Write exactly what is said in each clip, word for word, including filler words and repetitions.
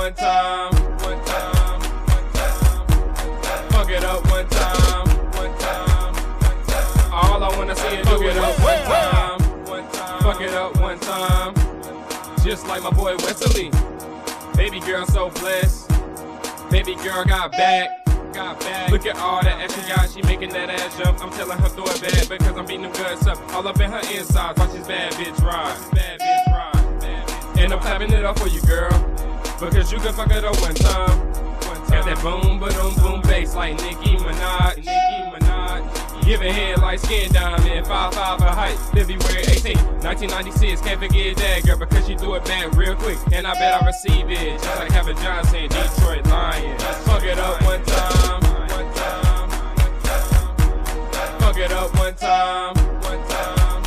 one time, one time, one time. Fuck it up one time, one time, one time. All I wanna see is fuck it up one time, one time. Fuck it up one time. Just like my boy Wesley. Baby girl so blessed. Baby girl got back. Got back. Look at all that action, y'all. She making that ass jump. I'm telling her throw it back because I'm beating them guts up. All up in her insides. Watch this bad bitch ride. Bad bitch ride. Bad bitch. And I'm clapping it up for you, girl. Because you can fuck it up one time. One time. Got that boom, boom, boom bass like Nicki Minaj. Nicki Minaj. Giving head like Skin Diamond. five five a height. February eighteenth, nineteen ninety-six. Can't forget that girl because she threw it back real quick. And I bet I receive it. Just like Kevin Johnson, Detroit Lions. Fuck it up one time. One time. Fuck it up one time. One time.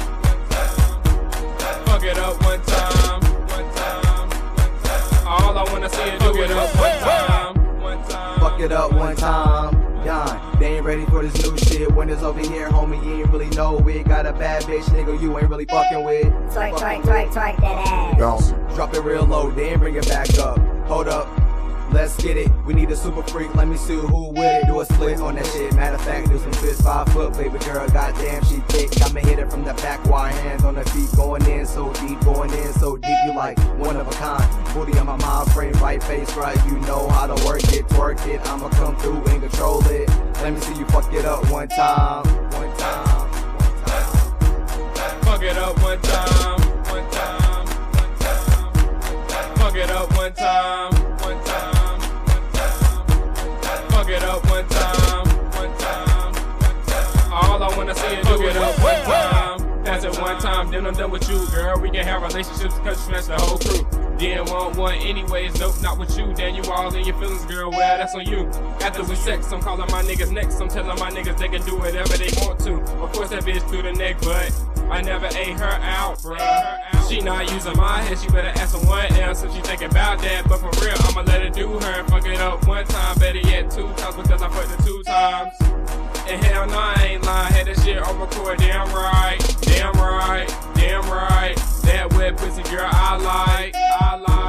Fuck it up one time. One time. All I wanna see is do it up one time. One time. Fuck it up one time. Done. They ain't ready for this new shit. When it's over here, homie, you ain't really know it. Got a bad bitch, nigga, you ain't really fucking with. Twerk, twerk, twerk, twerk that ass. Drop it real low, then bring it back up. Hold up, let's get it. We need a super freak, let me see who with it. Do a split on that shit. Matter of fact, do some fist, five foot, baby girl. Goddamn, she thick. I'ma hit it from the back, wire hands on the feet. Going in so deep, going in so deep. You like one of a kind. Booty on my mind frame, right face, right. You know how to work it, twerk it. I'ma come through and control it. Let me see you fuck it up one time, one time, one time. Fuck it up one time, one time, one time. Fuck it up one time, one time, one time. Fuck it up one time, one time, one time. All I wanna see is fuck it up one time. Pass it one time, then I'm done with you, girl. We can have relationships because you smashed the whole crew. Didn't want one anyways, nope, not with you. Then you all in your feelings, girl, well, that's on you. After we sex, I'm calling my niggas next. I'm telling my niggas they can do whatever they want to. Of course that bitch through the neck, but I never ate her out, bruh. She not using my head, she better ask someone else if she thinking about that. But for real, I'ma let her do her and fuck it up one time. Better yet, two times because I fucked her two times. And hell no, I ain't lying. Had that shit on record, damn right, damn right, damn right. That wet pussy girl I like, I like.